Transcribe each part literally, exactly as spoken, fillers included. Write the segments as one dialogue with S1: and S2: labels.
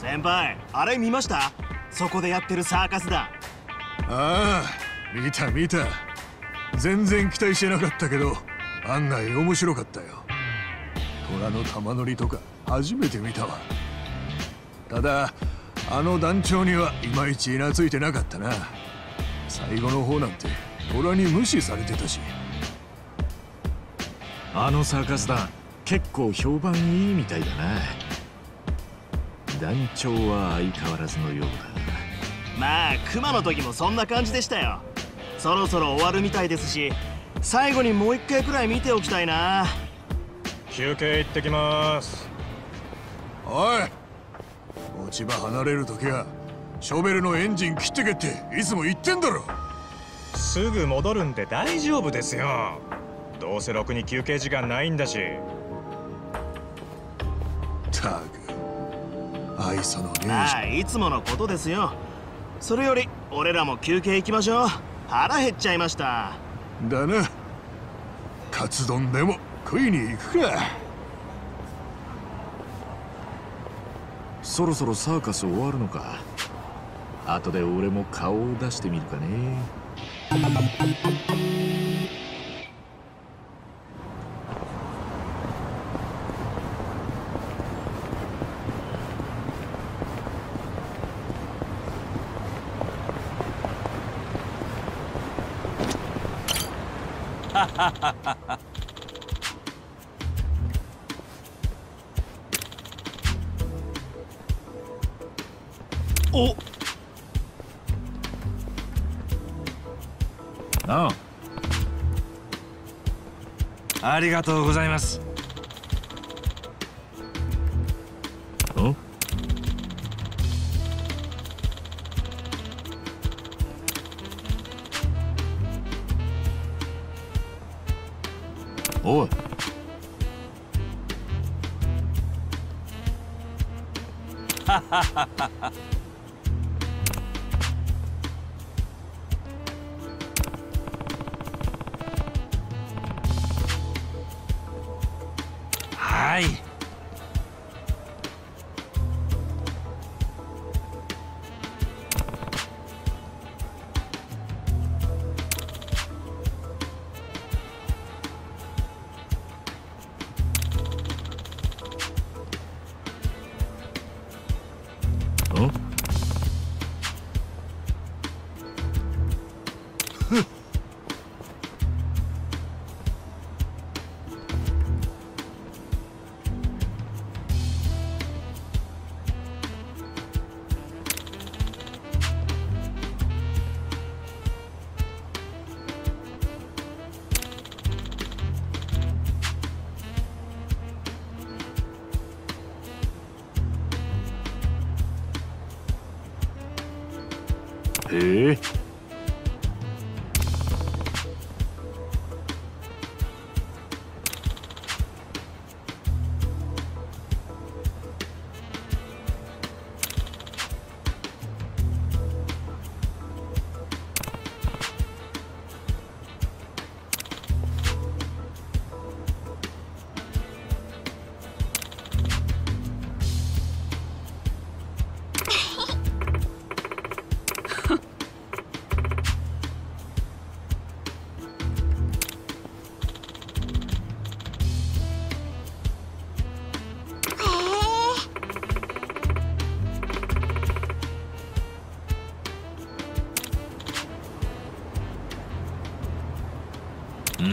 S1: 先輩、あれ見ました？そこでやってるサーカス団。
S2: ああ、見た見た。全然期待してなかったけど案外面白かったよ。虎の玉乗りとか初めて見たわ。ただあの団長にはいまいち懐いてなかったな。最後の方なんて虎に無視されてたし。
S3: あのサーカス団結構評判いいみたいだな。団長は相変わらずのようだな。
S1: まあ熊の時もそんな感じでしたよ。そろそろ終わるみたいですし、最後にもう一回くらい見ておきたいな。
S4: 休憩行ってきます。
S2: おい、落ち葉離れる時はショベルのエンジン切ってけっていつも言ってんだろ。
S4: すぐ戻るんで大丈夫ですよ。どうせろくに休憩時間ないんだし。
S2: たく愛想のねえじゃん。
S1: まあいつものことですよ。それより俺らも休憩行きましょう。腹減っちゃいました。
S2: だな。カツ丼でも食いに行くか。
S3: そろそろサーカス終わるのか。後で俺も顔を出してみるかね。
S1: お
S3: ああ、
S5: ありがとうございます。
S3: ん？おい。
S5: ははははは。はい。
S3: へえ。うん？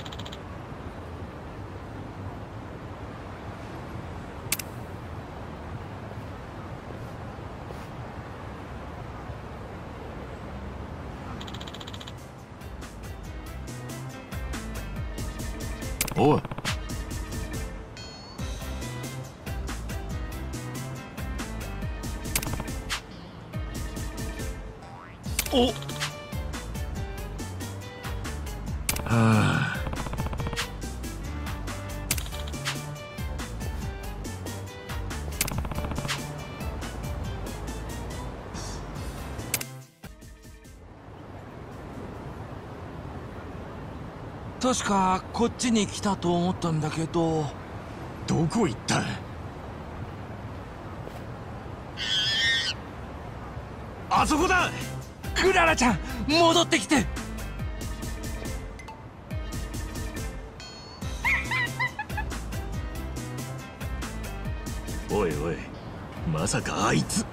S3: おい。
S1: お
S3: はあ。
S5: 確かこっちに来たと思ったんだけど。
S3: どこ行った？
S5: あそこだ。クララちゃん戻ってきて。
S3: おいおい、まさかあいつ。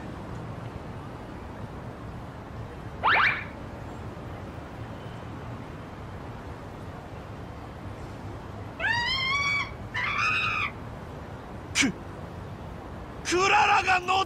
S5: くクララが乗った。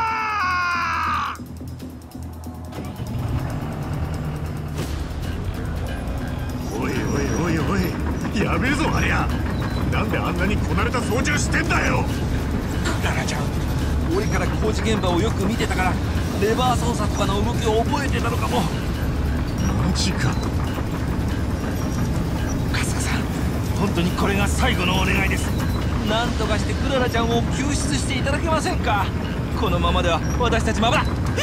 S2: おいおいおいおい、やべえぞありゃ。なんであんなにこなれた操縦してんだよ。
S5: クララちゃん、俺から工事現場をよく見てたからレバー操作とかの動きを覚えてたのかも。
S2: マジか。
S5: 春日さん、本当にこれが最後のお願いです。なんとかしてクララちゃんを救出していただけませんか。このままでは私たちまばら。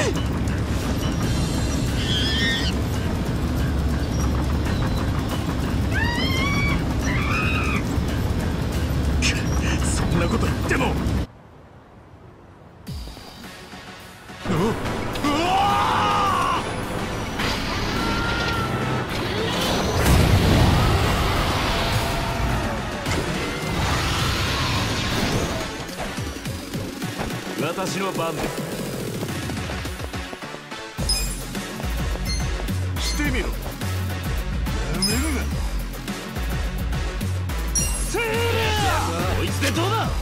S2: そんなこと言っても。
S3: 私の番です。
S2: してみろ。やめるな。
S3: せーこいつでどうだ。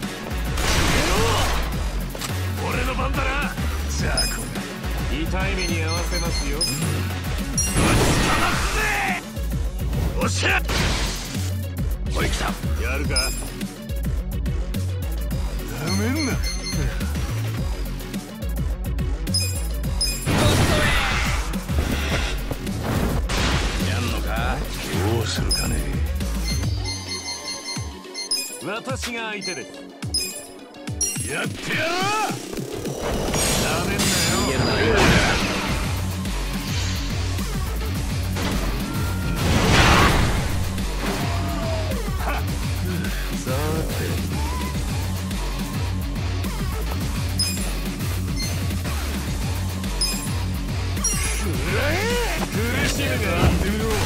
S2: 俺の番だな。じゃあこ
S3: 痛い目に合わせますよ。
S2: れ。おっしゃ。
S3: おい来た。
S2: やるか。やめんな。
S5: やんのか。
S2: どうするかね。
S3: 私が相手です。
S2: やってやろう。なめんなよ。
S5: 逃げるなよ。
S3: さて。
S2: 苦しいがやってみろ。よ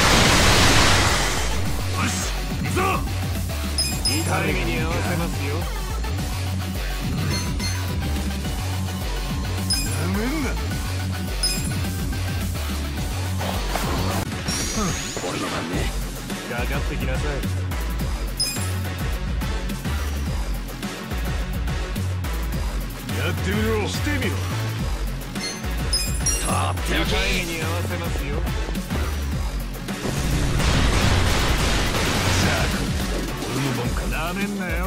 S2: し、行くぞ。
S3: 痛い目に合わせますよ。
S2: なめんな。
S5: 俺の番ね。
S3: かかってきなさい。
S2: やってみろ。してみろ。
S5: とっておき。
S3: 痛い目に合わせますよ。
S2: 俺の番か。なめんなよ。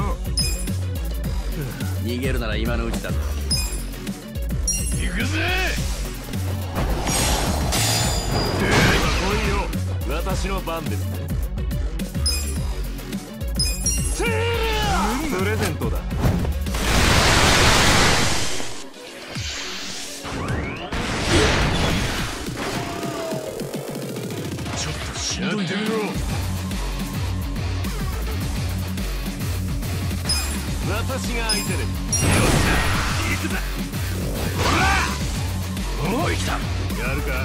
S5: 逃げるなら今のうちだぞ。
S2: 行くぜ。
S3: 来いよ。私の番ですね。せープレゼントだ。
S2: ちょっとしんどいな。やってみろ。
S3: 私が相手です。
S2: よっしゃ、行くぜ。ほら。おい来た。やるか。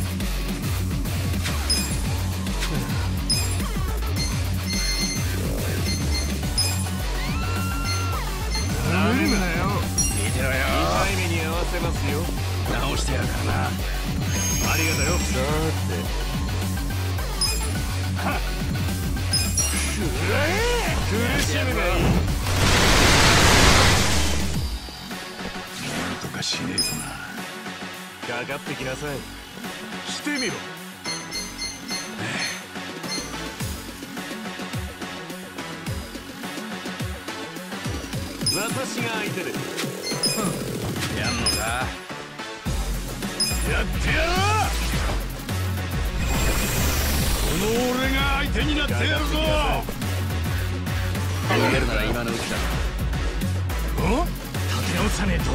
S2: なめんなよ。
S5: 見てろよ。
S3: 痛い目に合わせますよ。
S5: 直してやるからな。
S2: ありがとよ。
S3: さて。
S2: 苦しむがいい。なんとかしねえとな。
S3: かかってきなさい。
S2: してみろ。
S3: 私が相手です。
S5: やんのか。
S2: やってやろう。この俺が相手になってやるぞ。
S5: 逃げるなら今のうちだぞ。
S2: お？立て直さねえと。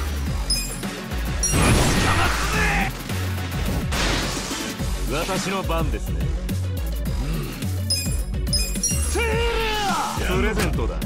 S3: 私の番ですね。せープレゼントだ。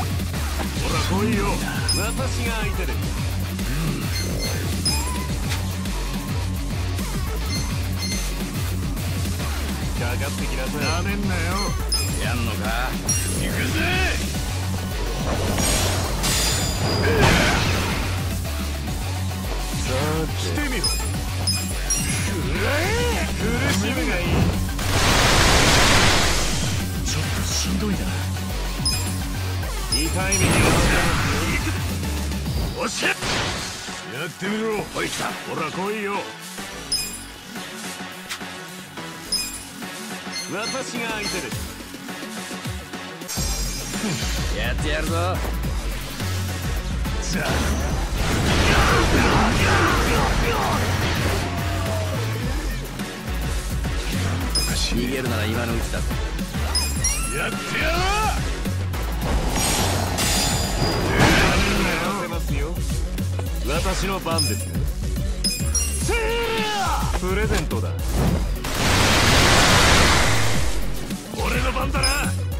S2: ほら来いよ、私が相手で。かかってきなさい。なめんなよ。
S5: やんのか。行くぜ。
S2: さあ来てみろ。苦しみがいい。
S3: ちょっとしんどいな。
S2: 痛い目に遭わせよっしゃ、やってみろ。
S3: おい来た。
S2: ほら来いよ、私が相手です。
S5: やってやるぞ。
S2: さあ
S5: 逃げるなら今のうちだ。
S2: やってやろう。私の番ですね。プレゼントだ。俺の番だな。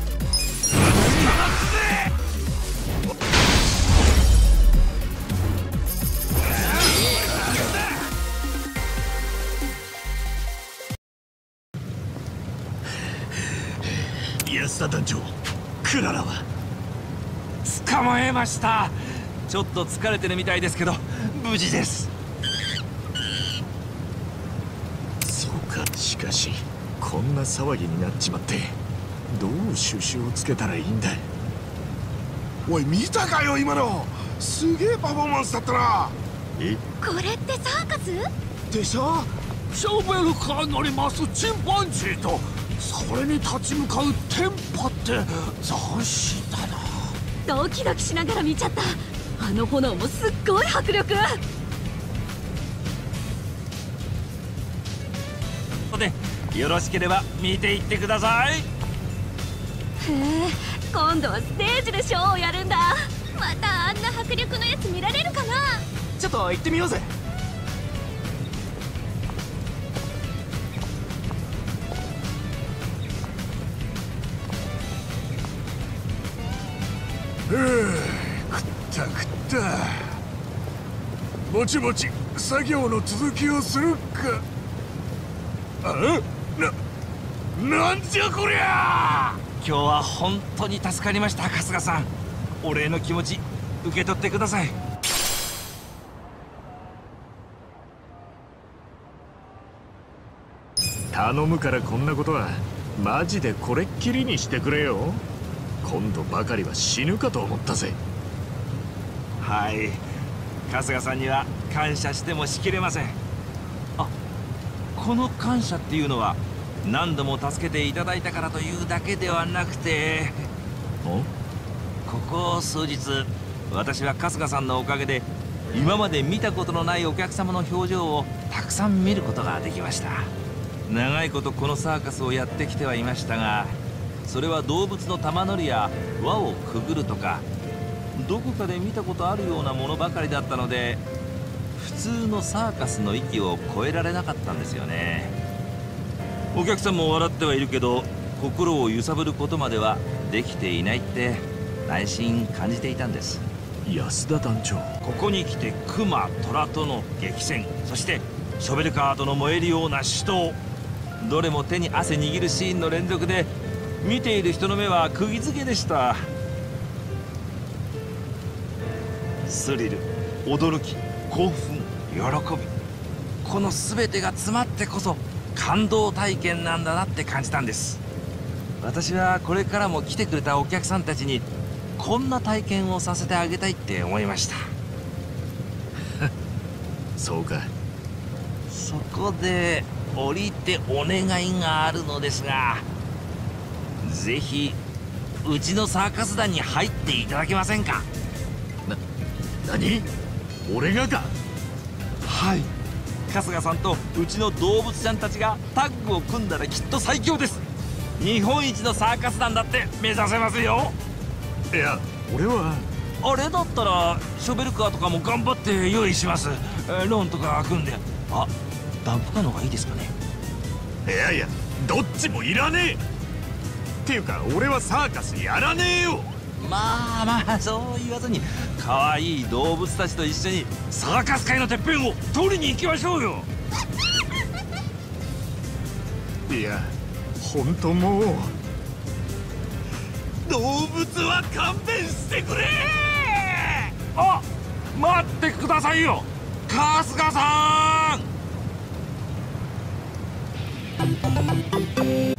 S3: 安田団長、クララは
S5: 捕まえました。ちょっと疲れてるみたいですけど無事です。
S3: そうか。しかしこんな騒ぎになっちまってどう収拾をつけたらいいんだ。
S6: おい見たかよ今の。すげえパフォーマンスだったな。
S3: え、
S7: これってサーカス
S6: でしょ。
S2: ショベルカー乗りますチンパンジーとそれに立ち向かうテンパって斬新だな。
S7: ドキドキしながら見ちゃった。あの炎もすっごい迫力。
S5: でよろしければ見ていってください。
S7: へえ、今度はステージでショーをやるんだ。またあんな迫力のやつ見られるかな。
S1: ちょっと行ってみようぜ。
S2: ふう、食った食った。ぼちぼち作業の続きをするか。あ、な、なんじゃこりゃ。
S5: 今日は本当に助かりました。春日さん、お礼の気持ち受け取ってください。
S3: 頼むからこんなことはマジでこれっきりにしてくれよ。今度ばかりは死ぬかと思ったぜ。
S5: はい、春日さんには感謝してもしきれません。あ、この感謝っていうのは何度も助けていただいたからというだけではなくて、ここ数日私は春日さんのおかげで今まで見たことのないお客様の表情をたくさん見ることができました。長いことこのサーカスをやってきてはいましたが、それは動物の玉乗りや輪をくぐるとかどこかで見たことあるようなものばかりだったので、普通のサーカスの域を超えられなかったんですよね。お客さんも笑ってはいるけど心を揺さぶることまではできていないって内心感じていたんです。
S3: 安田団長、
S5: ここに来てクマ、トラとの激戦、そしてショベルカーとの燃えるような死闘、どれも手に汗握るシーンの連続で見ている人の目は釘付けでした。スリル、驚き、興奮、喜び、この全てが詰まってこそ感動体験なんだなって感じたんです。私はこれからも来てくれたお客さんたちにこんな体験をさせてあげたいって思いました。
S3: そうか。
S5: そこで降りてお願いがあるのですが、ぜひうちのサーカス団に入っていただけませんか。
S3: な、何？俺がか？
S5: はい、春日さんとうちの動物ちゃんたちがタッグを組んだらきっと最強です。日本一のサーカス団だって目指せますよ。
S3: いや、俺は
S5: あれだったらショベルカーとかも頑張って用意します。えーローンとか組んで。あ、ダンプカーの方がいいですかね。
S3: いやいや、どっちもいらねえっていうか俺はサーカスやらねえよ。
S5: まあまあそう言わずに可愛い動物たちと一緒にサーカス界のてっぺんを取りに行きましょうよ。
S3: いや本当もう
S5: 動物は勘弁してくれ。あ、待ってくださいよ春日さん。